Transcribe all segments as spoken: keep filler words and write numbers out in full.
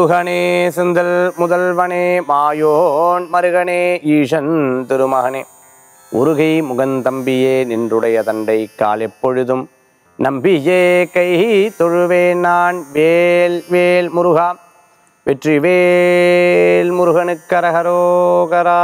முருகனே செந்தல் முதல்வனே மாயோன் மருகனே ஈசன் திருமகனே உருகை முகந்தம்பியே நின்றுடைய தண்டை கால் எப்பொழுதும் நம்பியே கை தொழுவேன் நான். வேல் வேல் முருகா வெற்றி வேல் முருகனுக்கு அரகரோகரா.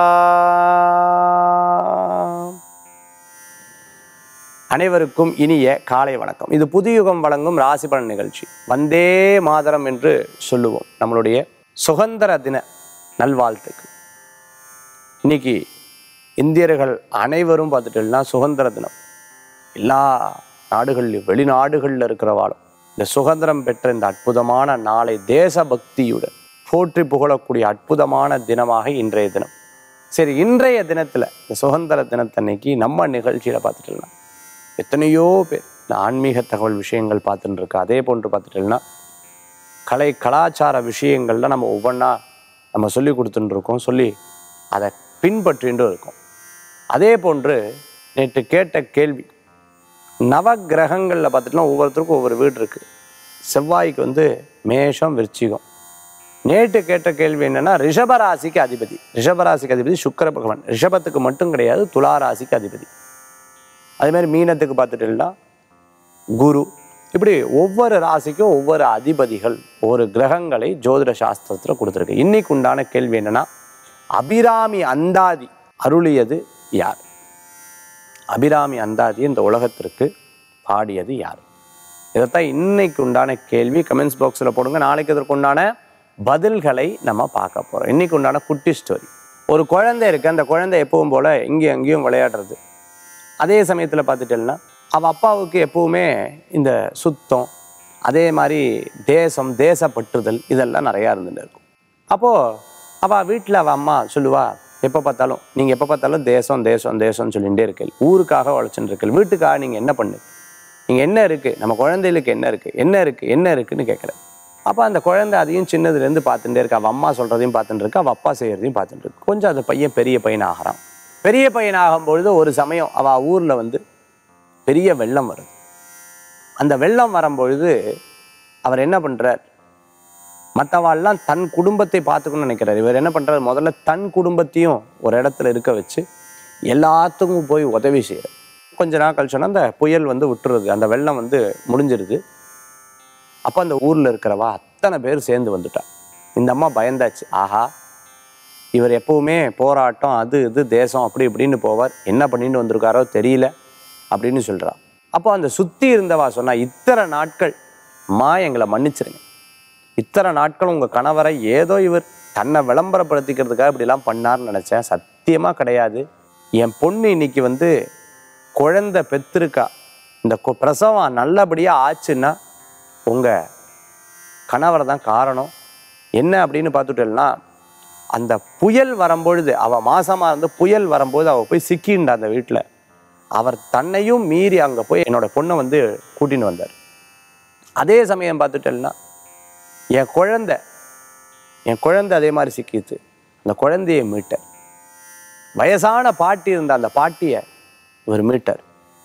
அனைவருக்கும் இனிய காலை வணக்கம். இது புதுயுகம் வழங்கும் ராசி பலன் நிகழ்ச்சி. வந்தே மாதரம் என்று சொல்லுவோம். நம்மளுடைய சுதந்திர தின நல்வாழ்த்துக்கு. இன்னைக்கு இந்தியர்கள் அனைவரும் பார்த்துட்டோம்னா சுதந்திர தினம். எல்லா நாடுகள்லையும் வெளிநாடுகளில் இருக்கிறவாளும் இந்த சுதந்திரம் பெற்ற இந்த அற்புதமான நாளை தேசபக்தியுடன் போற்றி புகழக்கூடிய அற்புதமான தினமாக இன்றைய தினம். சரி, இன்றைய தினத்தில் இந்த சுதந்திர தினத்தன்னைக்கு நம்ம நிகழ்ச்சியில் பார்த்துட்டோம்னா எத்தனையோ பேர் இந்த ஆன்மீக தகவல் விஷயங்கள் பார்த்துட்டு இருக்கா. அதே போன்று பார்த்துட்டோம்னா கலை கலாச்சார விஷயங்கள்ல நம்ம ஒவ்வொன்றா நம்ம சொல்லி கொடுத்துட்டு இருக்கோம், சொல்லி அதை பின்பற்றின்னு இருக்கோம். அதே போன்று நேற்று கேட்ட கேள்வி, நவ கிரகங்களில் பார்த்துட்டோம்னா ஒவ்வொருத்தருக்கும் ஒவ்வொரு வீடு இருக்குது. செவ்வாய்க்கு வந்து மேஷம் விருச்சிகம். நேற்று கேட்ட கேள்வி என்னென்னா ரிஷபராசிக்கு அதிபதி. ரிஷபராசிக்கு அதிபதி சுக்கிர பகவான். ரிஷபத்துக்கு மட்டும் கிடையாது, துளாராசிக்கு அதிபதி. அதே மாதிரி மீனத்துக்கு பார்த்துட்டோம்னா குரு. இப்படி ஒவ்வொரு ராசிக்கும் ஒவ்வொரு அதிபதிகள் ஒவ்வொரு கிரகங்களை ஜோதிட சாஸ்திரத்தில் கொடுத்துருக்கு. இன்னைக்கு உண்டான கேள்வி என்னன்னா, அபிராமி அந்தாதி அருளியது யார்? அபிராமி அந்தாதி இந்த உலகத்திற்கு பாடியது யார்? இதைத்தான் இன்னைக்கு உண்டான கேள்வி. கமெண்ட்ஸ் பாக்ஸில் போடுங்க. நாளைக்கு இதற்கு உண்டான பதில்களை நம்ம பார்க்க போகிறோம். இன்னைக்கு உண்டான குட்டி ஸ்டோரி. ஒரு குழந்தை இருக்கு. அந்த குழந்தை எப்பவும் போல இங்கேயும் அங்கேயும் விளையாடுறது. அதே சமயத்தில் பார்த்துட்டேன்னா அவள் அப்பாவுக்கு எப்பவுமே இந்த சுத்தம், அதே மாதிரி தேசம், தேசப்பற்றுதல் இதெல்லாம் நிறையா இருந்துட்டு இருக்கும். அப்போது அவள் வீட்டில் அவள் அம்மா சொல்லுவா, எப்போ பார்த்தாலும் நீங்கள் எப்போ பார்த்தாலும் தேசம் தேசம் தேசம்னு சொல்லிகிட்டே இருக்கீள், ஊருக்காக உழைச்சுட்டு இருக்கீள், வீட்டுக்காக நீங்கள் என்ன பண்ணு, நீங்கள் என்ன இருக்குது, நம்ம குழந்தைகளுக்கு என்ன இருக்குது என்ன இருக்குது என்ன இருக்குதுன்னு கேட்குறேன். அப்போ அந்த குழந்தை அதையும் சின்னதுலேருந்து பார்த்துட்டே இருக்கா. அவள் அம்மா சொல்கிறதையும் பார்த்துட்டு இருக்கா, அவள் அப்பா செய்கிறதையும் பார்த்துட்டு இருக்கு. கொஞ்சம் அந்த பையன் பெரிய பையன் ஆகிறான். பெரிய பையன் ஆகும்பொழுது ஒரு சமயம் அவள் ஊரில் வந்து பெரிய வெள்ளம் வருது. அந்த வெள்ளம் வரும்பொழுது அவர் என்ன பண்ணுறார், மற்றவாள்லாம் தன் குடும்பத்தை பார்த்துக்கணும்னு நினைக்கிறார். இவர் என்ன பண்ணுறார், முதல்ல தன் குடும்பத்தையும் ஒரு இடத்துல இருக்க வச்சு எல்லாத்துக்கும் போய் உதவி செய்கிறார். கொஞ்ச நாள் கழிச்சோன்னா அந்த புயல் வந்து விட்டுருது, அந்த வெள்ளம் வந்து முடிஞ்சிருது. அப்போ அந்த ஊரில் இருக்கிறவா அத்தனை பேர் சேர்ந்து வந்துட்டா. இந்த அம்மா பயந்தாச்சு, ஆஹா இவர் எப்பவுமே போராட்டம் அது இது தேசம் அப்படி இப்படின்னு போவார், என்ன பண்ணிட்டு வந்திருக்காரோ தெரியல அப்படின்னு சொல்கிறா. அப்போ அந்த சுற்றி இருந்தவா சொன்னா, இத்தனை நாட்கள் மா எங்களை மன்னிச்சிருங்க, இத்தனை நாட்கள் உங்கள் கணவரை ஏதோ இவர் தன்னை விளம்பரப்படுத்திக்கிறதுக்காக இப்படிலாம் பண்ணார்னு நினச்சேன், சத்தியமாக கிடையாது. என் பொண்ணு இன்னைக்கு வந்து குழந்தை பெற்றிருக்கா, இந்த பிரசவம் நல்லபடியாக ஆச்சுன்னா உங்கள் கணவரை தான் காரணம். என்ன அப்படின்னு பார்த்துட்டேன்னா, அந்த புயல் வரும்பொழுது அவள் மாசமாக இருந்து புயல் வரும்போது அவள் போய் சிக்கிண்டா அந்த வீட்டில். அவர் தன்னையும் மீறி அங்கே போய் என்னோட பொண்ணை வந்து கூட்டின்னு வந்தார். அதே சமயம் பார்த்துட்டேன்னா என் குழந்தை என் குழந்தை அதே மாதிரி சிக்கிச்சு. அந்த குழந்தையை மீட்டார். வயசான பாட்டி இருந்த அந்த பாட்டியை இவர் மீட்டார்.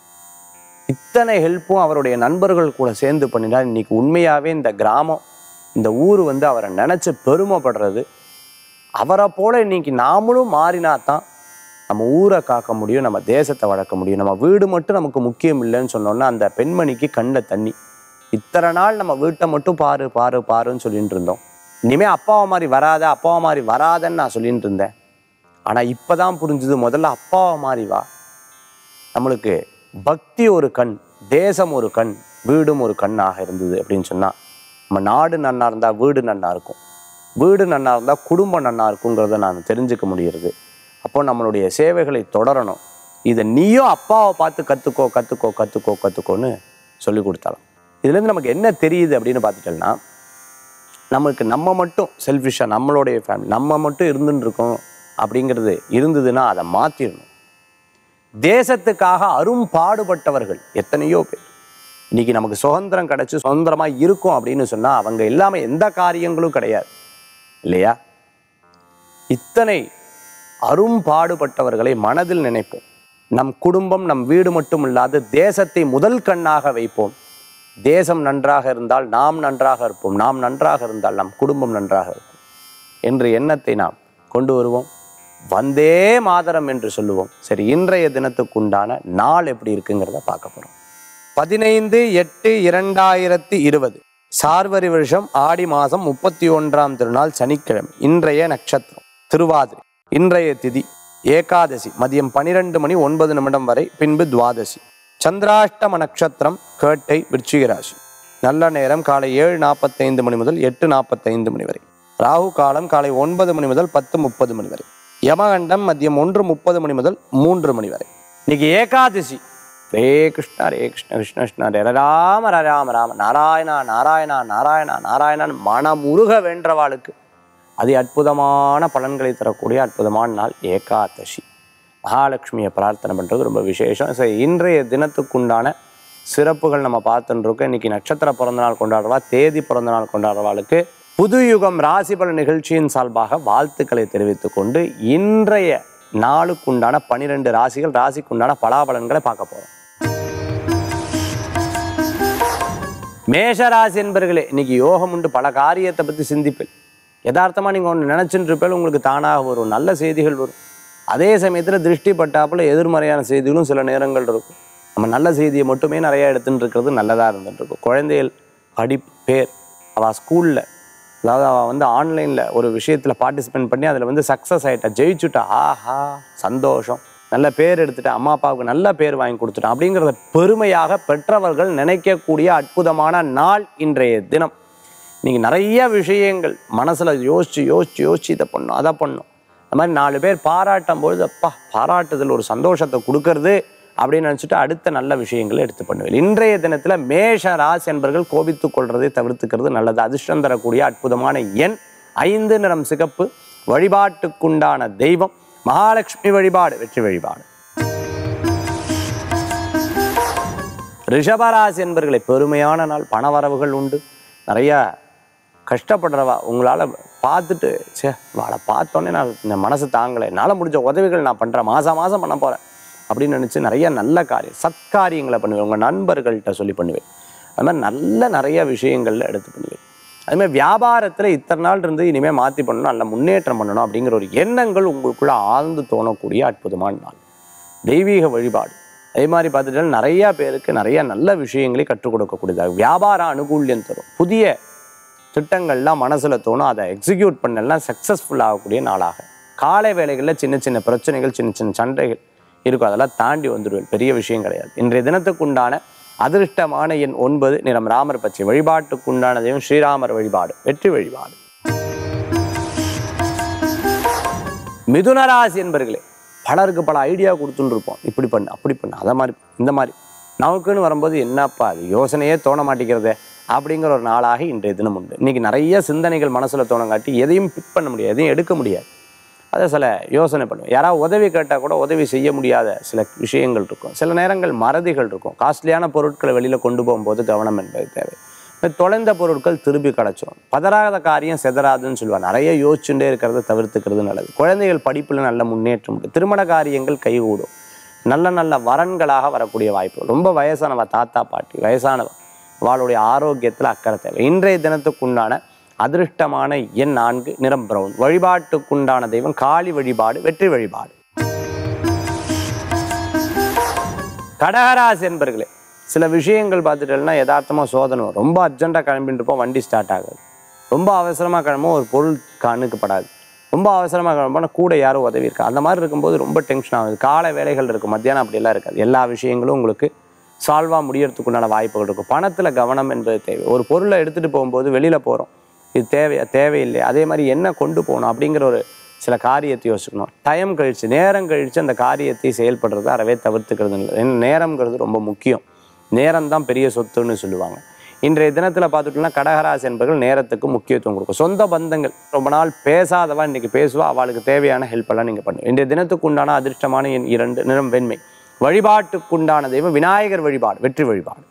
இத்தனை ஹெல்ப்பும் அவருடைய நண்பர்கள் கூட சேர்ந்து பண்ணினார். இன்னைக்கு உண்மையாகவே இந்த கிராமம் இந்த ஊர் வந்து அவரை நினச்சி பெருமைப்படுறது. அவரை போல இன்னைக்கு நாமளும் மாறினா தான் நம்ம ஊரை காக்க முடியும், நம்ம தேசத்தை வளர்க்க முடியும். நம்ம வீடு மட்டும் நமக்கு முக்கியம் இல்லைன்னு சொன்னோன்னா அந்த பெண்மணிக்கு கண்ணில் தண்ணி. இத்தனை நாள் நம்ம வீட்டை மட்டும் பாரு பாரு பாருன்னு சொல்லிட்டு இருந்தோம். இனிமேல் அப்பாவை மாதிரி வராத அப்பாவை மாதிரி வராதன்னு நான் சொல்லிட்டு இருந்தேன். ஆனால் இப்போ தான் புரிஞ்சுது, முதல்ல அப்பாவை மாதிரி வா. நம்மளுக்கு பக்தி ஒரு கண், தேசம் ஒரு கண், வீடும் ஒரு கண்ணாக இருந்தது அப்படின்னு சொன்னால் நம்ம நாடு நன்னா இருந்தால் வீடு நன்னா இருக்கும், வீடு நன்னா இருந்தால் குடும்பம் நன்னா இருக்குங்கிறத நான் தெரிஞ்சுக்க முடிகிறது. அப்போ நம்மளுடைய சேவைகளை தொடரணும். இதை நீயும் அப்பாவை பார்த்து கற்றுக்கோ கற்றுக்கோ கற்றுக்கோ கற்றுக்கோன்னு சொல்லி கொடுத்தாலும் இதுலேருந்து நமக்கு என்ன தெரியுது அப்படின்னு பார்த்துட்டோம்னா, நமக்கு நம்ம மட்டும் செல்ஃபிஷாக நம்மளுடைய ஃபேமிலி நம்ம மட்டும் இருந்துன்னு இருக்கோம் அப்படிங்கிறது இருந்ததுன்னா அதை மாற்றிடணும். தேசத்துக்காக அரும் பாடுபட்டவர்கள் எத்தனையோ பேர் இன்னைக்கு நமக்கு சுதந்திரம் கிடைச்சி சுதந்திரமாக இருக்கும் அப்படின்னு சொன்னால் அவங்க இல்லாமல் எந்த காரியங்களும் கிடையாது இல்லையா? இத்தனை அரும் பாடுபட்டவர்களை மனதில் நினைப்போம். நம் குடும்பம் நம் வீடு மட்டும் இல்லாத தேசத்தை முதல் கண்ணாக வைப்போம். தேசம் நன்றாக இருந்தால் நாம் நன்றாக இருப்போம், நாம் நன்றாக இருந்தால் நம் குடும்பம் நன்றாக இருக்கும் என்ற எண்ணத்தை நாம் கொண்டு வருவோம். வந்தே மாதரம் என்று சொல்லுவோம். சரி, இன்றைய தினத்துக்கு உண்டான நாள் எப்படி இருக்குங்கிறத பார்க்க போகிறோம். பதினைந்து எட்டு இரண்டாயிரத்தி இருபது சார்வரி வருஷம் ஆடி மாதம் முப்பத்தி ஒன்றாம் திருநாள் சனிக்கிழமை. இன்றைய நட்சத்திரம் திருவாதிரை. இன்றைய திதி ஏகாதசி மதியம் பனிரெண்டு மணி ஒன்பது நிமிடம் வரை, பின்பு துவாதசி. சந்திராஷ்டம நட்சத்திரம் கேட்டை விருச்சிக ராசி. நல்ல நேரம் காலை ஏழு நாற்பத்தைந்து மணி முதல் எட்டு நாற்பத்தைந்து மணி வரை. ராகு காலம் காலை ஒன்பது மணி முதல் பத்து முப்பது மணி வரை. யமகண்டம் மதியம் ஒன்று முப்பது மணி முதல் மூன்று மணி வரை. இன்னைக்கு ஏகாதசி. ரே கிருஷ்ணா ரே கிருஷ்ண கிருஷ்ண கிருஷ்ணா ரே ராம ராம ராம நாராயணா நாராயணா நாராயணா நாராயணன் மனமுருக வேண்டவாளுக்கு அதி அற்புதமான பலன்களை தரக்கூடிய அற்புதமான நாள் ஏகாதசி. மகாலட்சுமியை பிரார்த்தனை பண்ணுறது ரொம்ப விசேஷம். சரி, இன்றைய தினத்துக்குண்டான சிறப்புகள் நம்ம பார்த்துட்டு இருக்கோம். இன்னைக்கு நட்சத்திர பிறந்தநாள் கொண்டாடுறவா, தேதி பிறந்தநாள் கொண்டாடுறவாளுக்கு புது யுகம் ராசி பலன் நிகழ்ச்சியின் சார்பாக வாழ்த்துக்களை தெரிவித்துக் கொண்டு இன்றைய நாளுக்குண்டான பனிரெண்டு ராசிகள் ராசிக்குண்டான பலாபலன்களை பார்க்க போறோம். மேஷராசி என்பர்களே, இன்னைக்கு யோகம் உண்டு. பல காரியத்தை பற்றி சிந்திப்பில் யதார்த்தமாக நீங்கள் ஒன்று நினச்சிட்டு இருப்பேன், உங்களுக்கு தானாக வரும், நல்ல செய்திகள் வரும். அதே சமயத்தில் திருஷ்டி பட்டாப்புல எதிர்மறையான செய்திகளும் சில நேரங்கள் இருக்கும். நம்ம நல்ல செய்தியை மட்டுமே நிறையா எடுத்துகிட்டு இருக்கிறது நல்லதாக இருந்துட்டு இருக்கும். குழந்தைகள் படிப்பு பேர், அவள் ஸ்கூலில், அதாவது அவள் வந்து ஆன்லைனில் ஒரு விஷயத்தில் பார்ட்டிசிபேட் பண்ணி அதில் வந்து சக்ஸஸ் ஆகிட்டா, ஜெயிச்சுட்டா, ஆஹா சந்தோஷம், நல்ல பேர் எடுத்துட்டா, அம்மா அப்பாவுக்கு நல்ல பேர் வாங்கி கொடுத்துட்டான் அப்படிங்கிறத பெருமையாக பெற்றவர்கள் நினைக்கக்கூடிய அற்புதமான நாள் இன்றைய தினம். நீங்கள் நிறைய விஷயங்கள் மனசில் யோசித்து யோசித்து யோசித்து இதை பண்ணும் அதை பண்ணும், அந்த மாதிரி நாலு பேர் பாராட்டும் பொழுது அப்பா பாராட்டுதல் ஒரு சந்தோஷத்தை கொடுக்கறது அப்படின்னு நினச்சிட்டு அடுத்த நல்ல விஷயங்களை எடுத்து பண்ணுவேன். இன்றைய தினத்தில் மேஷ ராசி என்பர்கள் கோபித்துக் கொள்றதை தவிர்த்துக்கிறது நல்லது. அதிர்ஷ்டம் தரக்கூடிய அற்புதமான எண் ஐந்து, நிறம் சிகப்பு. வழிபாட்டுக்குண்டான தெய்வம் மகாலட்சுமி வழிபாடு, வெற்றி வழிபாடு. ரிஷபராசி என்பர்களை பெருமையான நாள், பணவரவுகள் உண்டு. நிறையா கஷ்டப்படுறவா உங்களால் பார்த்துட்டு சே வாழை பார்த்தோன்னே நான் இந்த மனசு தாங்கலை, என்னால் முடிஞ்ச உதவிகள் நான் பண்ணுறேன், மாதம் மாதம் பண்ண போகிறேன் அப்படின்னு நினச்சி நிறைய நல்ல காரியம் சத்காரியங்களை பண்ணுவேன். உங்கள் நண்பர்கள்ட்ட சொல்லி பண்ணுவேன். அது மாதிரி நல்ல நிறைய விஷயங்களில் எடுத்து பண்ணுவேன். அதுமாதிரி வியாபாரத்தில் இத்தனை நாள் இருந்து இனிமேல் மாற்றி பண்ணணும், நல்ல முன்னேற்றம் பண்ணணும் அப்படிங்கிற ஒரு எண்ணங்கள் உங்களுக்குள்ளே ஆழ்ந்து தோணக்கூடிய அற்புதமான நாள். தெய்வீக வழிபாடு அதே மாதிரி பார்த்துட்டு நிறையா பேருக்கு நிறைய நல்ல விஷயங்களை கற்றுக் கொடுக்கக்கூடியதாக வியாபார அனுகூல்யம் தரும். புதிய திட்டங்கள்லாம் மனசில் தோணும், அதை எக்ஸிக்யூட் பண்ணலாம் சக்ஸஸ்ஃபுல் ஆகக்கூடிய நாளாக. காலை வேளைகளில் சின்ன சின்ன பிரச்சனைகள் சின்ன சின்ன சண்டைகள் இருக்கும், அதெல்லாம் தாண்டி வந்துடுவேன், பெரிய விஷயம் கிடையாது. இன்றைய தினத்துக்குண்டான அதிர்ஷ்டமான எண் ஒன்பது, நிறம் ராமர் பச்சை. வழிபாட்டுக்குண்டான தெய்வம் ஸ்ரீராமர் வழிபாடு, வெற்றி வழிபாடு. மிதுனராசி என்பர்களே, பலருக்கு பல ஐடியா கொடுத்துட்டு இருப்போம், இப்படி பண்ணு அப்படி பண்ணு அதை மாதிரி இந்த மாதிரி. நமக்குன்னு வரும்போது என்னப்பா அது யோசனையே தோண மாட்டேங்கிறதே அப்படிங்கிற ஒரு நாளாக இன்றைய தினம் உண்டு. இன்றைக்கி நிறைய சிந்தனைகள் மனசில் தோணங்காட்டி எதையும் பிக் பண்ண முடியாது, எதையும் எடுக்க முடியாது. அதை சில யோசனை பண்ணுவேன். யாராவது உதவி கேட்டால் கூட உதவி செய்ய முடியாத சில விஷயங்கள் இருக்கும். சில நேரங்கள் மறதிகள் இருக்கும். காஸ்ட்லியான பொருட்களை வெளியில் கொண்டு போகும்போது கவனம் என்பது தேவை. இப்போ தொலைந்த பொருட்கள் திருப்பி கிடச்சிடும். பதறாத காரியம் செதறாதுன்னு சொல்லுவாங்க. நிறைய யோசிச்சுட்டே இருக்கிறத தவிர்த்துக்கிறது நல்லது. குழந்தைகள் படிப்பில் நல்ல முன்னேற்றம் உண்டு. திருமண காரியங்கள் கைகூடும். நல்ல நல்ல வரன்களாக வரக்கூடிய வாய்ப்பு. ரொம்ப வயசானவ தாத்தா பாட்டி வயசானவ அவளுடைய ஆரோக்கியத்தில் அக்கறை தேவை. இன்றைய தினத்துக்குண்டான அதிர்ஷ்டமான எண் நான்கு, நிறம் பிரவுன். வழிபாட்டுக்குண்டான தெய்வம் காளி வழிபாடு, வெற்றி வழிபாடு. கடகராசி என்பர்களே, சில விஷயங்கள் பார்த்துட்டேன்னா யதார்த்தமாக சோதனை வரும். ரொம்ப அர்ஜென்ட்டாக கிளம்பிட்டு இருப்போம், வண்டி ஸ்டார்ட் ஆகாது. ரொம்ப அவசரமாக கிளம்பும், ஒரு பொருள் கண்ணுக்குப்படாது. ரொம்ப அவசரமாக கிளம்போனால் கூட யாரும் உதவி இருக்கா. அந்த மாதிரி இருக்கும்போது ரொம்ப டென்ஷன் ஆகுது. காலை வேலைகள் இருக்கும், மத்தியானம் அப்படியெல்லாம் இருக்காது. எல்லா விஷயங்களும் உங்களுக்கு சால்வாக முடியறதுக்குண்டான வாய்ப்புகள் இருக்கும். பணத்தில் கவனம் என்பது தேவை. ஒரு பொருளை எடுத்துகிட்டு போகும்போது வெளியில் போகிறோம், இது தேவையா தேவையில்லை, அதே மாதிரி என்ன கொண்டு போகணும் அப்படிங்கிற ஒரு சில காரியத்தை யோசிக்கணும். டைம் கழித்து நேரம் கழித்து அந்த காரியத்தை செயல்படுறது அறவே தவிர்த்துக்கிறது இல்லை. ஏன்னா நேரங்கிறது ரொம்ப முக்கியம். நேரம் தான் பெரிய சொத்துன்னு சொல்லுவாங்க. இன்றைய தினத்தில் பார்த்துட்டோம்னா கடகராசி என்பவர்கள் நேரத்துக்கு முக்கியத்துவம் கொடுக்கும். சொந்த பந்தங்கள் ரொம்ப நாள் பேசாதவா இன்றைக்கி பேசுவா, அவளுக்கு தேவையான ஹெல்ப்பெல்லாம் நீங்கள் பண்ணுவீங்க. இன்றைய தினத்துக்கு உண்டான அதிர்ஷ்டமான எண் இரண்டு, நிறம் வெண்மை. வழிபாட்டுக்குண்டான தெய்வம் விநாயகர் வழிபாடு, வெற்றி வழிபாடு.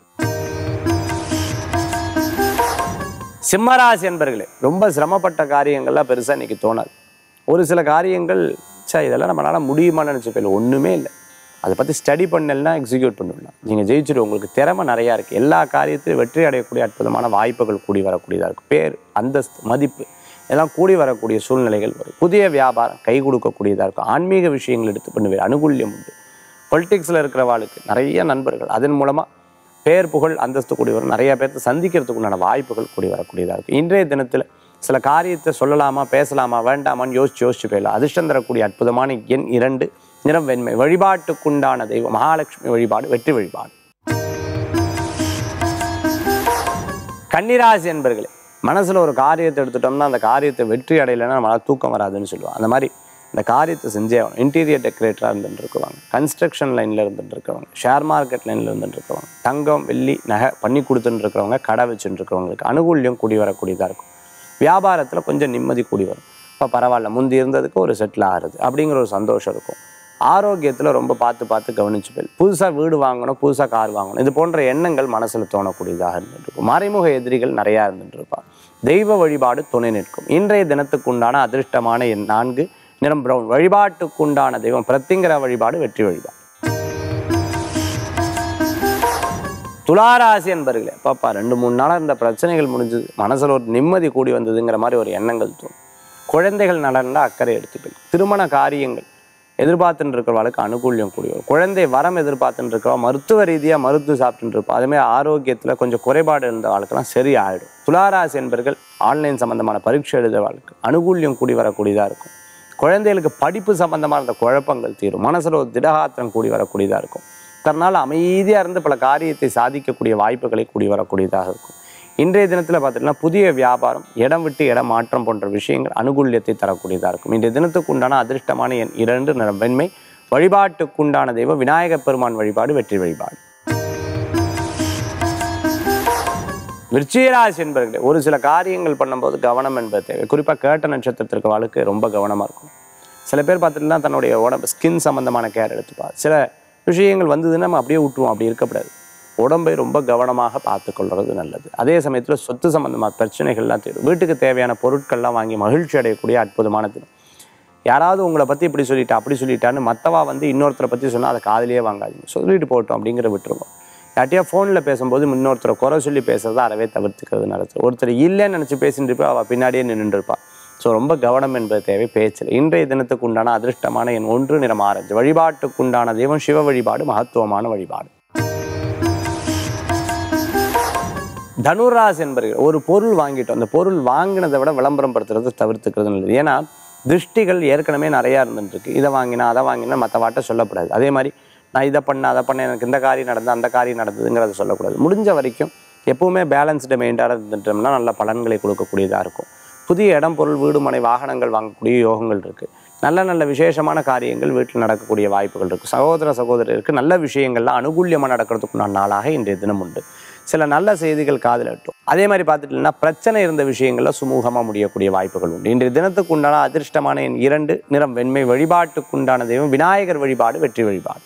சிம்மராசி என்பர்களே, ரொம்ப சிரமப்பட்ட காரியங்கள்லாம் பெருசாக இன்றைக்கி தோணாது. ஒரு சில காரியங்கள் சே இதெல்லாம் நம்மளால் முடியுமான்னு நினச்ச பேர் ஒன்றுமே இல்லை. அதை பற்றி ஸ்டடி பண்ணலன்னா எக்ஸிக்யூட் பண்ணிடலாம். நீங்கள் ஜெயிச்சுட்டு உங்களுக்கு திறமை நிறையா இருக்குது. எல்லா காரியத்திலும் வெற்றி அடையக்கூடிய அற்புதமான வாய்ப்புகள் கூடி வரக்கூடியதாக இருக்குது. பேர், அந்தஸ்து, மதிப்பு எல்லாம் கூடி வரக்கூடிய சூழ்நிலைகள் வரும். புதிய வியாபாரம் கை கொடுக்கக்கூடியதாக இருக்கும். ஆன்மீக விஷயங்கள் எடுத்து பண்ணுவேன், அனுகூல்யம் உண்டு. பொலிட்டிக்ஸில் இருக்கிறவாளுக்கு நிறைய நண்பர்கள், அதன் மூலமாக பேர், புகழ், அந்தஸ்து கூடி வரும். நிறைய பேர்த்து சந்திக்கிறதுக்குண்டான வாய்ப்புகள் கூடி வரக்கூடியதாக இருக்கும். இன்றைய தினத்தில் சில காரியத்தை சொல்லலாமா, பேசலாமா, வேண்டாமான்னு யோசிச்சு யோசிச்சு போயிடலாம். அதிர்ஷ்டம் தரக்கூடிய அற்புதமான எண் இரண்டு, நிறம் வெண்மை. வழிபாட்டுக்குண்டான தெய்வம் மகாலட்சுமி வழிபாடு, வெற்றி வழிபாடு. கன்னிராசி என்பர்களே, மனசில் ஒரு காரியத்தை எடுத்துட்டோம்னா அந்த காரியத்தை வெற்றி அடையலைன்னா நம்மளால் தூக்கம் வராதுன்னு சொல்லுவாங்க. அந்த மாதிரி இந்த காரியத்தை செஞ்சே ஆகணும். இன்டீரியர் டெக்கரேட்டராக இருந்துட்டு இருக்குவாங்க, கன்ஸ்ட்ரக்ஷன் லைனில் இருந்துட்டு இருக்கிறவங்க, ஷேர் மார்க்கெட் லைனில் இருந்துட்டு இருக்கிறவங்க, தங்கம் வெள்ளி நகை பண்ணி கொடுத்துட்டு இருக்கிறவங்க, கடை வச்சுட்டு இருக்கிறவங்களுக்கு அனுகூல்யம் கூடி வரக்கூடியதாக இருக்கும். வியாபாரத்தில் கொஞ்சம் நிம்மதி கூடி வரும். இப்போ பரவாயில்ல, முந்தி இருந்ததுக்கு ஒரு செட்டில் ஆகிறது அப்படிங்கிற ஒரு சந்தோஷம் இருக்கும். ஆரோக்கியத்தில் ரொம்ப பார்த்து பார்த்து கவனிச்சு போய் புதுசாக வீடு வாங்கணும், புதுசாக கார் வாங்கணும், இது போன்ற எண்ணங்கள் மனசில் தோணக்கூடியதாக இருந்துட்டு இருக்கும். மறைமுக எதிரிகள் நிறையா இருந்துட்டு இருப்பாங்க. தெய்வ வழிபாடு துணை நிற்கும். இன்றைய தினத்துக்கு உண்டான அதிர்ஷ்டமான எண் நான்கு, நிறம் பிரவுன். வழிபாட்டுக்குண்டான தெய்வம் பிரத்திங்கர வழிபாடு, வெற்றி வழிபாடு. துளாராசி என்பர்களே, பாப்பா ரெண்டு மூணு நாளாக இந்த பிரச்சனைகள் முடிஞ்சது, மனசில் ஒரு நிம்மதி கூடி வந்ததுங்கிற மாதிரி ஒரு எண்ணங்கள் தோணும். குழந்தைகள் நலன்ல அக்கறை எடுத்துப்பேன். திருமண காரியங்கள் எதிர்பார்த்துட்டு இருக்கிறவளுக்கு அனுகூல்யம் கூடி வரும். குழந்தை வரம் எதிர்பார்த்துட்டு இருக்கிறவா மருத்துவ ரீதியாக மருத்துவ சாப்பிட்டுட்டு இருப்பா. அதுமாதிரி ஆரோக்கியத்தில் கொஞ்சம் குறைபாடு இருந்த வாழ்க்கெல்லாம் சரி ஆகிடும். துளாராசி என்பர்கள் ஆன்லைன் சம்பந்தமான பரீட்சை எழுத வாழ்க்கை அனுகூல்யம் கூடி வரக்கூடியதாக இருக்கும். குழந்தைகளுக்கு படிப்பு சம்பந்தமான அந்த குழப்பங்கள் தீரும். மனசில் ஒரு திடகாத்திரம் கூடி வரக்கூடியதாக இருக்கும். தன்னால் அமைதியாக இருந்து பல காரியத்தை சாதிக்கக்கூடிய வாய்ப்புகளை கூடி வரக்கூடியதாக இருக்கும். இன்றைய தினத்தில் பார்த்துட்டீங்கன்னா புதிய வியாபாரம், இடம் விட்டு இடம் மாற்றம் போன்ற விஷயங்கள் அனுகூல்யத்தை தரக்கூடியதாக இருக்கும். இன்றைய தினத்துக்கு உண்டான அதிர்ஷ்டமான எண் இரண்டு, நிறம் வெண்மை. வழிபாட்டுக்குண்டான தெய்வம் விநாயகப் பெருமான் வழிபாடு, வெற்றி வழிபாடு. விருச்சிகராசி என்பவர்களே, ஒரு சில காரியங்கள் பண்ணும்போது கவனம் என்பது தேவை. குறிப்பாக கேட்ட நட்சத்திரத்திற்கு வாழ்க்கை ரொம்ப கவனமாக இருக்கும். சில பேர் பார்த்துட்டுனா தன்னுடைய உடம்பு ஸ்கின் சம்பந்தமான கேர் எடுத்துப்பார். சில விஷயங்கள் வந்ததுன்னா நம்ம அப்படியே விட்டுருவோம், அப்படி இருக்கக்கூடாது. உடம்பை ரொம்ப கவனமாக பார்த்து கொள்வது நல்லது. அதே சமயத்தில் சொத்து சம்பந்தமான பிரச்சனைகள்லாம் தீரும். வீட்டுக்கு தேவையான பொருட்கள்லாம் வாங்கி மகிழ்ச்சி அடையக்கூடிய அற்புதமான தினம். யாராவது உங்களை பற்றி இப்படி சொல்லிட்டா அப்படி சொல்லிட்டான்னு மற்றவா வந்து இன்னொருத்தரை பற்றி சொன்னால் அதை காதிலேயே வாங்காதீங்க, சொல்லிட்டு போட்டோம் அப்படிங்கிற விட்டுருவோம். யார்ட்டையா ஃபோனில் பேசும்போது இன்னொருத்தரை குறை சொல்லி பேசுறதை அறவே தவிர்த்துக்கிறது நல்லது. ஒருத்தர் இல்லைன்னு நினச்சி பேசிட்டு இருப்பா, அவள் பின்னாடியே நின்றுருப்பா. ஸோ ரொம்ப கவனம் என்பது தேவை பேச்சில். இன்றைய தினத்துக்கு உண்டான அதிர்ஷ்டமான எண் ஒன்று, நிறம் ஆரஞ்சு. வழிபாட்டுக்குண்டான தெய்வம் சிவ வழிபாடு, மகத்துவமான வழிபாடு. தனுராசி என்பர்கள், ஒரு பொருள் வாங்கிட்டோம், அந்த பொருள் வாங்கினதை விட விளம்பரம் படுத்துறது தவிர்த்துக்கிறது நல்லது. ஏன்னா திருஷ்டிகள் ஏற்கனவே நிறையா இருந்துருக்கு. இதை வாங்கினா அதை வாங்கினா மற்ற வாட்டை சொல்லக்கூடாது. அதே மாதிரி நான் இதை பண்ண அதை பண்ண எனக்கு இந்த காரியம் நடந்தது அந்த காரியம் நடந்ததுங்கிறத சொல்லக்கூடாது. முடிஞ்ச வரைக்கும் எப்பவுமே பேலன்ஸ்டு மெயின்டாக இருந்துட்டோம்னா நல்ல பலன்களை கொடுக்கக்கூடியதாக இருக்கும். புதிய இடம், பொருள், வீடு, மனை, வாகனங்கள் வாங்கக்கூடிய யோகங்கள் இருக்குது. நல்ல நல்ல விசேஷமான காரியங்கள் வீட்டில் நடக்கக்கூடிய வாய்ப்புகள் இருக்குது. சகோதர சகோதரருக்கு நல்ல விஷயங்கள்லாம் அனுகூல்யமாக நடக்கிறதுக்குண்டான நாளாக இன்றைய தினம் உண்டு. சில நல்ல செய்திகள் காதில் எட்டும். அதே மாதிரி பார்த்துட்டீங்கன்னா பிரச்சனை இருந்த விஷயங்களில் சுமூகமாக முடியக்கூடிய வாய்ப்புகள் உண்டு. இன்றைய தினத்துக்கு உண்டான அதிர்ஷ்டமான எண் இரண்டு, நிறம் வெண்மை. வழிபாட்டுக்குண்டான தெய்வம் விநாயகர் வழிபாடு, வெற்றி வழிபாடு.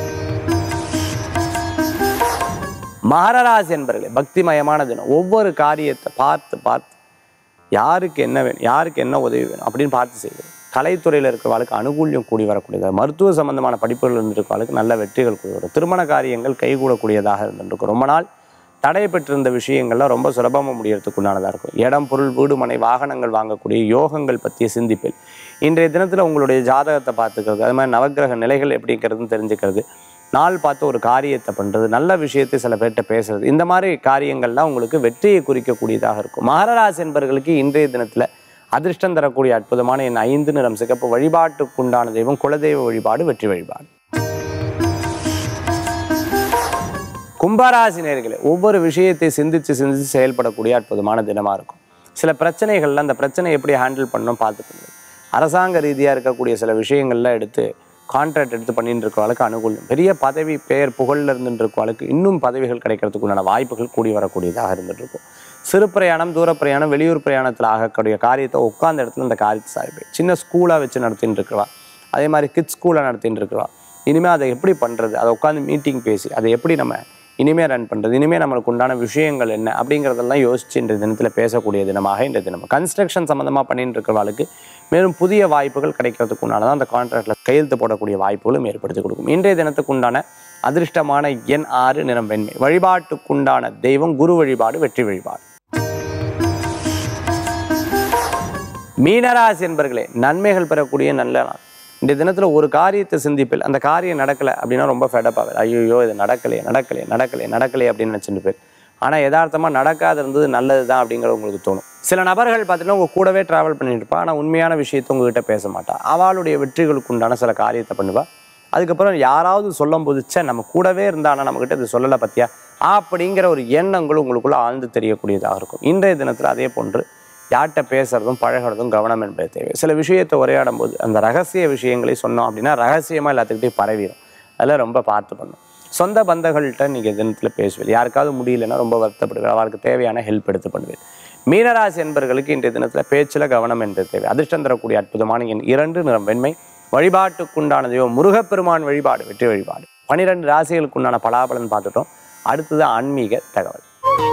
மகர ராசி என்பர்களே, பக்திமயமான தினம். ஒவ்வொரு காரியத்தை பார்த்து பார்த்து யாருக்கு என்ன வேணும், யாருக்கு என்ன உதவி வேணும் அப்படின்னு பார்த்து செய்வது. கலைத்துறையில் இருக்கிறவர்களுக்கு அனுகூல்யம் கூடி வரக்கூடியது. மருத்துவ சம்பந்தமான படிப்புகள் இருந்திருக்கிறவர்களுக்கு நல்ல வெற்றிகள் கூடி வரும். திருமண காரியங்கள் கைகூடக்கூடியதாக இருந்துருக்கும். ரொம்ப நாள் தடை பெற்றிருந்த விஷயங்கள்லாம் ரொம்ப சுலபமாக முடியறதுக்குண்டானதாக இருக்கும். இடம், பொருள், வீடு, மனை, வாகனங்கள் வாங்கக்கூடிய யோகங்கள் பற்றிய சிந்திப்பில் இன்றைய தினத்தில் உங்களுடைய ஜாதகத்தை பார்த்துக்கிறது, அது மாதிரி நவக்கிரக நிலைகள் எப்படிங்கிறதுன்னு தெரிஞ்சுக்கிறது, நாள் பார்த்து ஒரு காரியத்தை பண்ணுறது, நல்ல விஷயத்தை சில பேர்கிட்ட பேசுறது, இந்த மாதிரி காரியங்கள்லாம் உங்களுக்கு வெற்றியை குறிக்கக்கூடியதாக இருக்கும். மகர ராசி என்பவர்களுக்கு இன்றைய தினத்தில் அதிர்ஷ்டம் தரக்கூடிய அற்புதமான என் ஐந்து, நிறம் சிகப்பு. வழிபாட்டுக்குண்டான தெய்வம் குலதெய்வ வழிபாடு, வெற்றி வழிபாடு. கும்பராசி நேயர்களே, ஒவ்வொரு விஷயத்தை சிந்தித்து சிந்தித்து செயல்படக்கூடிய அற்புதமான தினமாக இருக்கும். சில பிரச்சனைகள்ல அந்த பிரச்சனை எப்படி ஹேண்டில் பண்ணணும் பார்த்துக்கணும். அரசாங்க ரீதியாக இருக்கக்கூடிய சில விஷயங்கள்லாம் எடுத்து கான்ட்ராக்ட் எடுத்து பண்ணிட்டு இருக்கிறவளுக்கு அனுகூலம். பெரிய பதவி, பெயர், புகழில் இருந்துட்டு இருக்கிறவளுக்கு இன்னும் பதவிகள் கிடைக்கிறதுக்குண்டான வாய்ப்புகள் கூடி வரக்கூடியதாக இருந்துட்டு இருக்கும். சிறு பிரயாணம், தூர பிரயாணம், வெளியூர் பிரயாணத்தில் ஆகக்கூடிய காரியத்தை உட்கார்ந்த இடத்துல இந்த காரியத்தை சாய்ப்பேன். சின்ன ஸ்கூலாக வச்சு நடத்தின்னு இருக்கிறவா, அதே மாதிரி கிட்ஸ் ஸ்கூலாக நடத்தின்னு இருக்கிறவா, இனிமேல் அதை எப்படி பண்ணுறது, அதை உட்காந்து மீட்டிங் பேசி அதை எப்படி நம்ம இனிமேல் ரன் பண்ணுறது, இனிமேல் நம்மளுக்கு உண்டான விஷயங்கள் என்ன அப்படிங்கிறதெல்லாம் யோசிச்சு இன்றைய தினத்தில் பேசக்கூடிய தினமாக இன்றைய தினம். கன்ஸ்ட்ரக்ஷன் சம்மந்தமாக பண்ணிட்டு இருக்கிறவளுக்கு மேலும் புதிய வாய்ப்புகள் கிடைக்கிறதுக்கு உண்டானதான் அந்த கான்ட்ராக்டில் கையெழுத்து போடக்கூடிய வாய்ப்புகளும் ஏற்படுத்தி கொடுக்கும். இன்றைய தினத்துக்கு உண்டான அதிர்ஷ்டமான எண் ஆறு, நிறம் வெண்மை. வழிபாட்டுக்குண்டான தெய்வம் குரு வழிபாடு, வெற்றி வழிபாடு. மீனராசி என்பர்களே, நன்மைகள் பெறக்கூடிய நல்ல நாள். இந்த தினத்தில் ஒரு காரியத்தை சிந்திப்பில் அந்த காரியம் நடக்கலை அப்படின்னா ரொம்ப ஃபெடப்பாக, ஐயோ இது நடக்கலையே நடக்கலையே நடக்கலையே நடக்கலையே அப்படின்னு நினச்சிட்டு போய், ஆனால் யதார்த்தமாக நடக்காது இருந்தது நல்லது தான் அப்படிங்கிற உங்களுக்கு தோணும். சில நபர்கள் பார்த்தீங்கன்னா உங்கள் கூடவே ட்ராவல் பண்ணிட்டு இருப்பா, ஆனால் உண்மையான விஷயத்தை உங்ககிட்ட பேச மாட்டா. அவளுடைய வெற்றிகளுக்கு உண்டான சில காரியத்தை பண்ணுவா. அதுக்கப்புறம் யாராவது சொல்லும் போது, சே நம்ம கூடவே இருந்தானா நம்மக்கிட்ட இது சொல்லலை பற்றியா அப்படிங்கிற ஒரு எண்ணங்கள் உங்களுக்குள்ள ஆழ்ந்து தெரியக்கூடியதாக இருக்கும். இன்றைய தினத்தில் அதே போன்று யார்கிட்ட பேசுறதும் பழகிறதும் கவனம் என்பது தேவை. சில விஷயத்தை உரையாடும் போது அந்த ரகசிய விஷயங்களை சொன்னோம் அப்படின்னா ரகசியமாக எல்லாத்துக்கிட்டையும் பரவிடும். அதெல்லாம் ரொம்ப பார்த்து பண்ணும். சொந்த பந்தங்கள்கிட்ட நீங்கள் தினத்தில் பேசுவீங்க. யாருக்காவது முடியலன்னா ரொம்ப வருத்தப்படுவீங்க. அவருக்கு தேவையான ஹெல்ப் எடுத்து பண்ணுவீங்க. மீனராசி என்பர்களுக்கு இன்றைய தினத்தில் பேச்சில் கவனம் என்பது தேவை. அதிர்ஷ்டம் தரக்கூடிய அற்புதமான எண் இரண்டு, நிறம் வெண்மை. வழிபாட்டுக்குண்டான தெய்வம் முருகப்பெருமான் வழிபாடு, வெற்றி வழிபாடு. பனிரெண்டு ராசிகளுக்கு உண்டான பலாபலன் பார்த்துட்டோம். அடுத்தது ஆன்மீக தகவல்.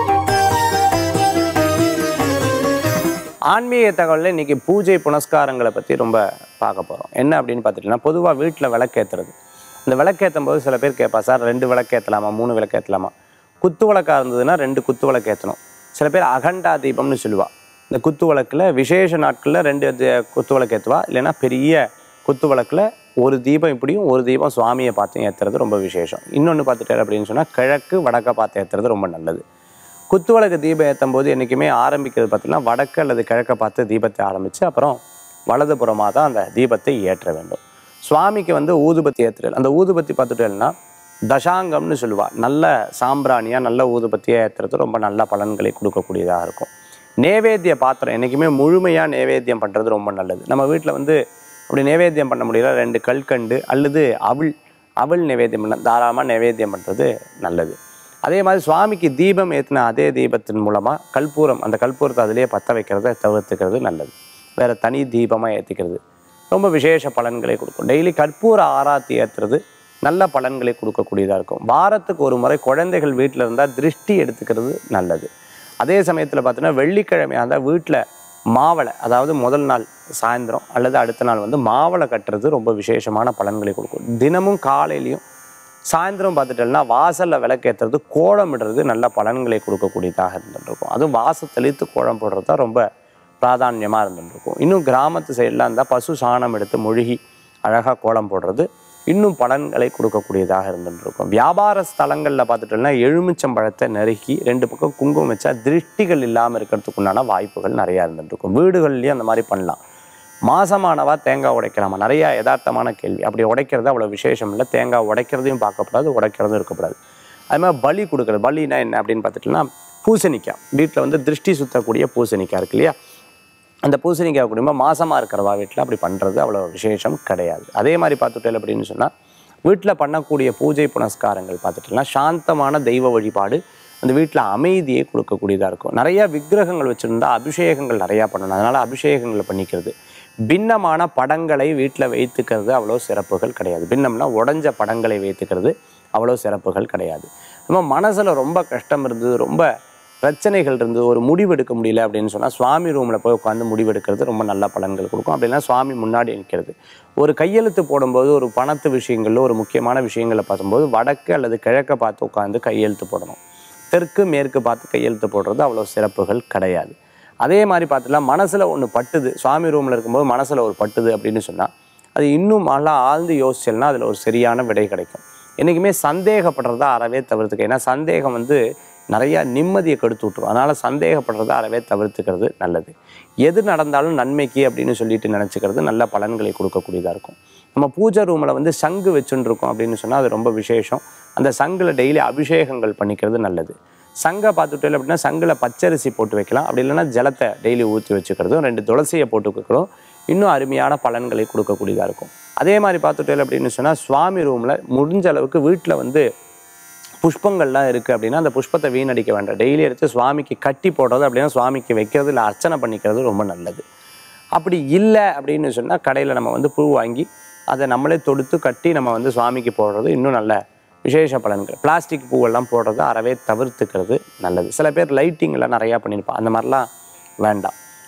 ஆன்மீக தகவலில் இன்றைக்கி பூஜை புனஸ்காரங்களை பற்றி ரொம்ப பார்க்க போகிறோம். என்ன அப்படின்னு பார்த்துட்டிங்கன்னா, பொதுவாக வீட்டில் விளக்கேற்றுறது. இந்த விளக்கேற்றும் போது சில பேர் கேட்பா, சார் ரெண்டு விளக்கேற்றலாமா, மூணு விளக்கேற்றலாமா? குத்து விளக்காக இருந்ததுன்னா ரெண்டு குத்து விளக்கேற்றணும். சில பேர் அகண்டா தீபம்னு சொல்லுவாள். இந்த குத்து விளக்கில் விசேஷ நாட்களில் ரெண்டு குத்து விளக்கு ஏற்றுவா. இல்லைன்னா பெரிய குத்து விளக்கில் ஒரு தீபம் இப்படியும் ஒரு தீபம் சுவாமியை பார்த்து ஏற்றுறது ரொம்ப விசேஷம். இன்னொன்று பார்த்துட்டார் அப்படின்னு சொன்னால் கிழக்கு வடக்க பார்த்து ஏற்றுறது ரொம்ப நல்லது. குத்து விளக்கு தீபம் ஏற்றும் போது என்றைக்குமே ஆரம்பிக்கிறது பார்த்திங்கன்னா வடக்கு அல்லது கிழக்க பார்த்து தீபத்தை ஆரம்பித்து அப்புறம் வலதுபுறமாக தான் அந்த தீபத்தை ஏற்ற வேண்டும். சுவாமிக்கு வந்து ஊதுபத்தி ஏற்றுறது. அந்த ஊதுபத்தி பார்த்துட்டேன்னா தசாங்கம்னு சொல்லுவாள். நல்ல சாம்பிராணியாக நல்ல ஊதுபத்தியை ஏற்றுறது ரொம்ப நல்ல பலன்களை கொடுக்கக்கூடியதாக இருக்கும். நேவேத்திய பாத்திரம் என்றைக்குமே முழுமையாக நேவேத்தியம் பண்ணுறது ரொம்ப நல்லது. நம்ம வீட்டில் வந்து அப்படி நேவேத்தியம் பண்ண முடியல, ரெண்டு கல்கண்டு அல்லது அவள் அவள் நேவேத்தியம் பண்ண தாராளமாக நேவேத்தியம் பண்ணுறது நல்லது. அதே மாதிரி சுவாமிக்கு தீபம் ஏற்றின அதே தீபத்தின் மூலமாக கற்பூரம், அந்த கற்பூரத்தை அதிலே பற்ற வைக்கிறத தவிர்த்துக்கிறது நல்லது. வேறு தனி தீபமாக ஏற்றிக்கிறது ரொம்ப விசேஷ பலன்களை கொடுக்கும். டெய்லி கற்பூர ஆராத்தி ஏற்றுறது நல்ல பலன்களை கொடுக்கக்கூடியதாக இருக்கும். வாரத்துக்கு ஒரு முறை குழந்தைகள் வீட்டில் இருந்தால் திருஷ்டி எடுத்துக்கிறது நல்லது. அதே சமயத்தில் பார்த்தீங்கன்னா வெள்ளிக்கிழமையாக இருந்தால் வீட்டில் மாவளை, அதாவது முதல் நாள் சாயந்தரம் அல்லது அடுத்த நாள் வந்து மாவளை கட்டுறது ரொம்ப விசேஷமான பலன்களை கொடுக்கும். தினமும் காலையிலையும் சாயந்தரம் பார்த்துட்டோம்னா வாசலில் விளக்கேற்றுறது, கோலம் இடுறது நல்ல பலன்களை கொடுக்கக்கூடியதாக இருந்துருக்கும். அதுவும் வாச தெளித்து கோலம் போடுறது தான் ரொம்ப பிராதான்யமாக இருந்துருக்கும். இன்னும் கிராமத்து சைடெலாம் இருந்தால் பசு சாணம் எடுத்து மொழிகி அழகாக கோலம் போடுறது இன்னும் பலன்களை கொடுக்கக்கூடியதாக இருந்துருக்கும். வியாபார ஸ்தலங்களில் பார்த்துட்டோம்னா எலுமிச்சம்பழத்தை நறுக்கி ரெண்டு பக்கம் குங்குமம் வச்சா திருஷ்டிகள் இல்லாமல் இருக்கிறதுக்குண்டான வாய்ப்புகள் நிறையா இருந்துருக்கும். வீடுகள்லேயும் அந்த மாதிரி பண்ணலாம். மாசமானவா தேங்காய் உடைக்கலாமா? நிறையா யதார்த்தமான கேள்வி. அப்படி உடைக்கிறது அவ்வளோ விசேஷம் இல்லை. தேங்காய் உடைக்கிறதையும் பார்க்கக்கூடாது, உடைக்கிறதும் இருக்கக்கூடாது. அது மாதிரி பலி கொடுக்குறது. பலினா என்ன அப்படின்னு பார்த்துட்டோம்னா பூசணிக்காய். வீட்டில் வந்து திருஷ்டி சுற்றக்கூடிய பூசணிக்காய் இருக்கு இல்லையா, அந்த பூசணிக்காய் குடும்பம் மாசமாக இருக்கிறவா வீட்டில் அப்படி பண்ணுறது அவ்வளோ விசேஷம் கிடையாது. அதே மாதிரி பார்த்துட்டேன் அப்படின்னு சொன்னால் வீட்டில் பண்ணக்கூடிய பூஜை புனஸ்காரங்கள் பார்த்துட்டோம்னா சாந்தமான தெய்வ வழிபாடு அந்த வீட்டில் அமைதியை கொடுக்கக்கூடியதாக இருக்கும். நிறையா விக்கிரகங்கள் வச்சுருந்தா அபிஷேகங்கள் நிறையா பண்ணணும். அதனால் அபிஷேகங்களை பண்ணிக்கிறது. பின்னமான படங்களை வீட்டில் வைத்துக்கிறது அவ்வளோ சிறப்புகள் கிடையாது. பின்னம்னா உடஞ்ச படங்களை வைத்துக்கிறது அவ்வளோ சிறப்புகள் கிடையாது. நம்ம மனசில் ரொம்ப கஷ்டம் இருந்தது, ரொம்ப பிரச்சனைகள் இருந்தது, ஒரு முடிவு எடுக்க முடியல அப்படின்னு சொன்னால் சுவாமி ரூமில் போய் உட்காந்து முடிவெடுக்கிறது ரொம்ப நல்ல பலன்கள் கொடுக்கும். அப்படின்னா சுவாமி முன்னாடி நிற்கிறது. ஒரு கையெழுத்து போடும்போது ஒரு பணத்து விஷயங்களில் ஒரு முக்கியமான விஷயங்களை பார்க்கும்போது வடக்கு அல்லது கிழக்க பார்த்து உட்காந்து கையெழுத்து போடணும். தெற்கு மேற்கு பார்த்து கையெழுத்து போடுறது அவ்வளோ சிறப்புகள் கிடையாது. அதே மாதிரி பார்த்துலாம் மனசில் ஒன்று பட்டுது, சுவாமி ரூமில் இருக்கும்போது மனசில் ஒரு பட்டுது அப்படின்னு சொன்னால் அது இன்னும் நல்லா ஆழ்ந்து யோசிச்சல்னா அதில் ஒரு சரியான விடை கிடைக்கும். என்றைக்குமே சந்தேகப்படுறதா அறவே தவிர்த்துக்க. ஏன்னா சந்தேகம் வந்து நிறையா நிம்மதியை கெடுத்து விட்டுரும். அதனால் சந்தேகப்படுறதா அறவே தவிர்த்துக்கிறது நல்லது. எது நடந்தாலும் நன்மைக்கு அப்படின்னு சொல்லிட்டு நினச்சிக்கிறது நல்ல பலன்களை கொடுக்கக்கூடியதாக இருக்கும். நம்ம பூஜை ரூமில் வந்து சங்கு வச்சுருக்கோம் அப்படின்னு சொன்னால் அது ரொம்ப விசேஷம். அந்த சங்கில் டெய்லி அபிஷேகங்கள் பண்ணிக்கிறது நல்லது. சங்கை பார்த்துட்டோம் அப்படின்னா சங்கில் பச்சரிசி போட்டு வைக்கலாம். அப்படி இல்லைன்னா ஜலத்தை டெய்லி ஊற்றி வச்சுக்கிறதும் ரெண்டு துளசியை போட்டு வைக்கிறோம் இன்னும் அருமையான பலன்களை கொடுக்கக்கூடியதாக இருக்கும். அதே மாதிரி பார்த்துட்டோம் அப்படின்னு சொன்னால் சுவாமி ரூமில் முடிஞ்ச அளவுக்கு வீட்டில் வந்து புஷ்பங்கள்லாம் இருக்குது அப்படின்னா அந்த புஷ்பத்தை வீணடிக்க வேண்டாம். டெய்லி எடுத்து சுவாமிக்கு கட்டி போடுறது அப்படின்னா சுவாமிக்கு வைக்கிறது இல்லை அர்ச்சனை பண்ணிக்கிறது ரொம்ப நல்லது. அப்படி இல்லை அப்படின்னு சொன்னால் கடையில் நம்ம வந்து பூ வாங்கி அதை நம்மளே தொடுத்து கட்டி நம்ம வந்து சுவாமிக்கு போடுறது இன்னும் நல்ல விசேஷ பலன்கள். பிளாஸ்டிக் பூவெல்லாம் போடுறது அறவே தவிர்த்துக்கிறது நல்லது. சில பேர் லைட்டிங்கெல்லாம் நிறையா பண்ணியிருப்பான், அந்த மாதிரிலாம் வேண்டாம்.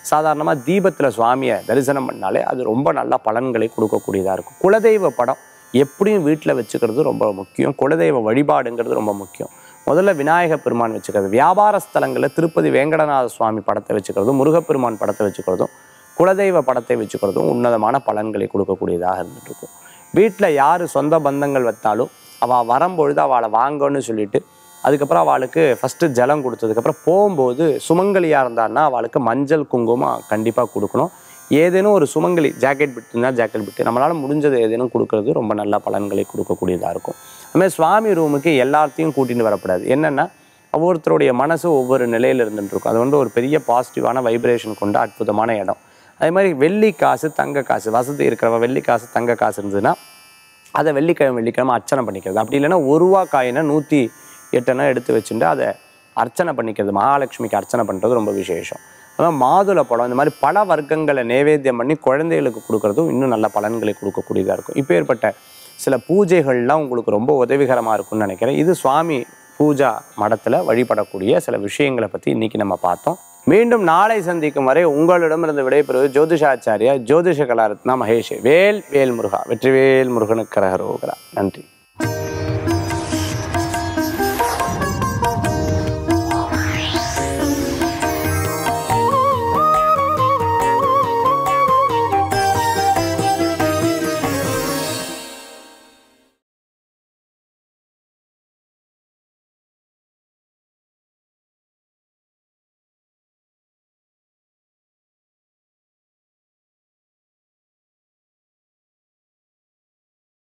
சாதாரணமாக தீபத்தில் சுவாமியை தரிசனம் பண்ணாலே அது ரொம்ப நல்ல பலன்களை கொடுக்கக்கூடியதாக இருக்கும். குலதெய்வ படம் எப்படியும் வீட்டில் வச்சுக்கிறது ரொம்ப முக்கியம். குலதெய்வ வழிபாடுங்கிறது ரொம்ப முக்கியம். முதல்ல விநாயகப் பெருமான் வச்சுக்கிறது, வியாபார ஸ்தலங்களில் திருப்பதி வேங்கடநாத சுவாமி படத்தை வச்சுக்கிறதும் முருகப்பெருமான் படத்தை வச்சுக்கிறதும் குலதெய்வ படத்தை வச்சுக்கிறதும் உன்னதமான பலன்களை கொடுக்கக்கூடியதாக இருந்துட்டு இருக்கும். வீட்டில் யார் சொந்த பந்தங்கள் வைத்தாலும் அவள் வரும்பொழுது அவளை வாங்கன்னு சொல்லிட்டு அதுக்கப்புறம் அவளுக்கு ஃபஸ்ட்டு ஜலம் கொடுத்ததுக்கப்புறம் போகும்போது சுமங்கலியாக இருந்தான்னா அவளுக்கு மஞ்சள் குங்குமம் கண்டிப்பாக கொடுக்கணும். ஏதேனும் ஒரு சுமங்கலி ஜாக்கெட் பிட்டு இருந்தால் ஜாக்கெட் பிட்டு நம்மளால் முடிஞ்சது ஏதேனும் கொடுக்கறது ரொம்ப நல்ல பலன்களை கொடுக்கக்கூடியதாக இருக்கும். அதுமாதிரி சுவாமி ரூமுக்கு எல்லாத்தையும் கூட்டிகிட்டு வரக்கூடாது. என்னென்னா ஒவ்வொருத்தருடைய மனசு ஒவ்வொரு நிலையில் இருந்துட்டு இருக்கும். அது வந்து ஒரு பெரிய பாசிட்டிவான வைப்ரேஷன் கொண்ட அற்புதமான இடம். அதே மாதிரி வெள்ளி காசு தங்க காசு வசதி இருக்கிறவ வெள்ளி காசு தங்க காசு இருந்ததுன்னா அதை வெள்ளிக்கிழமை வெள்ளிக்கிழமை அர்ச்சனை பண்ணிக்கிறது. அப்படி இல்லைன்னா ஒரு ரூபா காயினை நூற்றி எட்டுனா எடுத்து வச்சுட்டு அதை அர்ச்சனை பண்ணிக்கிறது, மகாலட்சுமிக்கு அர்ச்சனை பண்ணுறது ரொம்ப விசேஷம். அதான் மாதுளை பழம் இந்த மாதிரி பல வர்க்கங்களை நைவேத்தியம் பண்ணி குழந்தைகளுக்கு கொடுக்குறதும் இன்னும் நல்ல பலன்களை கொடுக்கக்கூடியதாக இருக்கும். இப்போ ஏற்பட்ட சில பூஜைகள்லாம் உங்களுக்கு ரொம்ப உதவிகரமாக இருக்கும்னு நினைக்கிறேன். இது சுவாமி பூஜா மடத்தில் வழிபடக்கூடிய சில விஷயங்களை பற்றி இன்றைக்கி நம்ம பார்த்தோம். மீண்டும் நாளை சந்திக்கும் வரை உங்களிடமிருந்து விடைபெறுவது ஜோதிஷாச்சாரியா ஜோதிஷ கலாரத்னா மகேஷ். வேல் வேல் முருகா, வெற்றிவேல் முருகனுக்கு கரகரோகரா. நன்றி.